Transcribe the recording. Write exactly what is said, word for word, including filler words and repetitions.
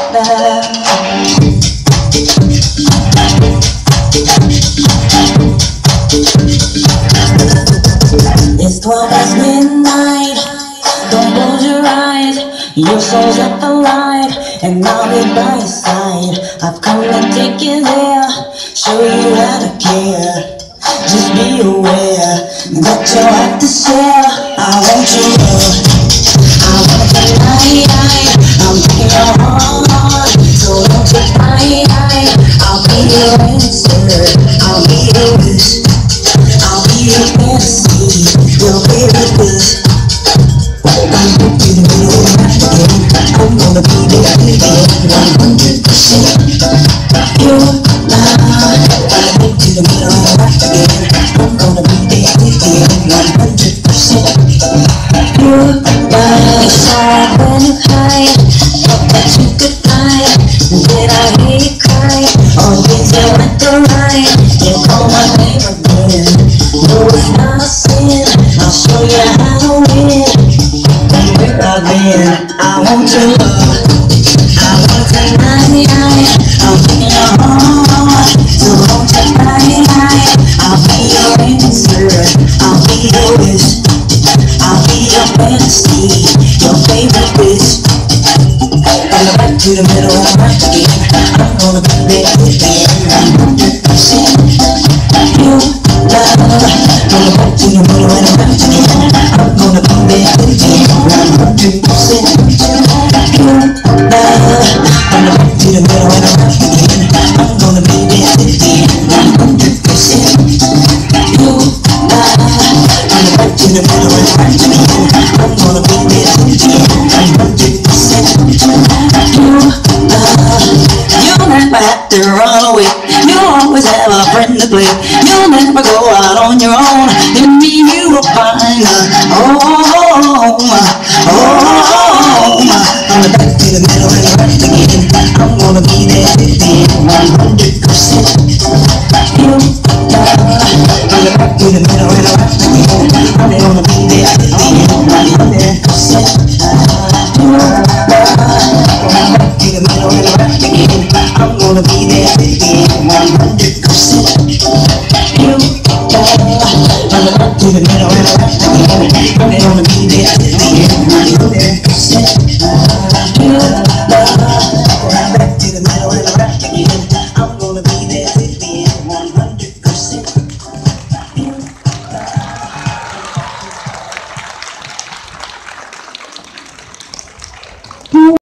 It's twelve past midnight. Don't close your eyes. Your soul's at the light, and I'll be by your side. I've come to take you there, show you how to care. Just be aware that you'll have to share. I want your love, I want your night. I'm taking your heart, so don't you fight. I'll be your answer, I'll be your wish, I'll be your fantasy, your favorite wish. I'm going to the middle of the again. I'm gonna be there in the end, one hundred percent. Your love. I'm going to the middle of the again. I'm gonna be there in the end, one hundred percent. Your love. It's hard when you hide, thought that you could fly. Did I hear you cry? Or did you want the ride? You call my name again. No, it's not a sin. I'll show you how to win. I want your love, I want your night. I'm in your heart, so won't you fight? I'll be your answer, I'll be your wish, I'll be your fantasy, your favorite wish. From the back to the middle and back again, I'm gonna be there with you, one hundred percent. Your love. From the back to the middle and back again, I'm gonna be there with you, one hundred percent. To the middle and around again, I'm gonna be there with you, one hundred percent. You love. From the back to the middle and around again, I'm gonna be there with you, one hundred percent. You love. You'll never have to run away. You'll always have a friend to play. You'll never go out on your own. In me you will find a home, home. From the back to the middle and around again, I'm gonna be there with you, one hundred percent. You love. From the back to the middle and around again, I'm gonna be there with you, one hundred percent. You love. From the back to the middle and around again, I'm gonna be there with you, one hundred percent. You love. From the back to the middle and around again, I'm gonna